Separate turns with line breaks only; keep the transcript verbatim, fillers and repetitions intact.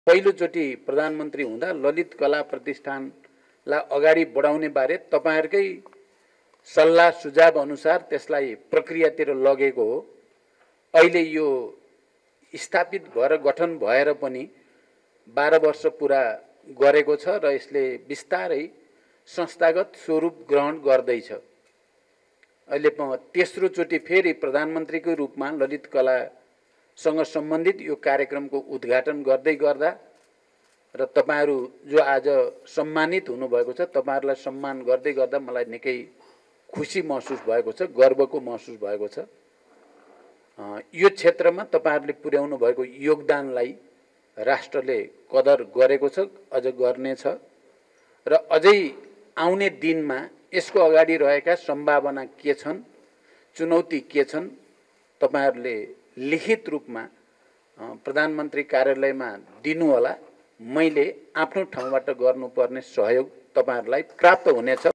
पहिलोचोटि प्रधानमन्त्री हुँदा ललित कला प्रतिष्ठानलाई अगाडि बढाउने बारे तपाईहरुकै सल्लाह सुझाव अनुसार त्यसलाई प्रक्रियातिर लगेको हो। अहिले यो स्थापित भएर गठन भएर पनि बाह्र वर्ष पूरा गरेको छ र यसले बिस्तारै संस्थागत स्वरूप ग्रहण गर्दैछ। अहिले तेस्रो चोटि फेरि प्रधानमन्त्रीको रूपमा ललित कलासँग सम्बन्धित यो कार्यक्रमको उद्घाटन गर्दै गर्दा र तपाईहरु जो आज सम्मानित हुनुभएको छ तपाईहरुलाई सम्मान गर्दै गर्दा मलाई निकै खुशी महसुस भएको छ, गर्वको महसुस भएको छ। यो क्षेत्रमा तपाईहरुले पुर्याउनु भएको योगदानलाई राष्ट्रले कदर गरेको छ, अझ गर्नेछ र अझै आउने दिनमा यसको अगाडि रहेका सम्भावना के छन्, चुनौती के छन्, तपाईहरुले लिखित रूपमा प्रधानमन्त्री कार्यालयमा दिनु होला। मैले आफ्नो ठाउँबाट गर्नुपर्ने सहयोग तपाईहरुलाई प्राप्त हुनेछ।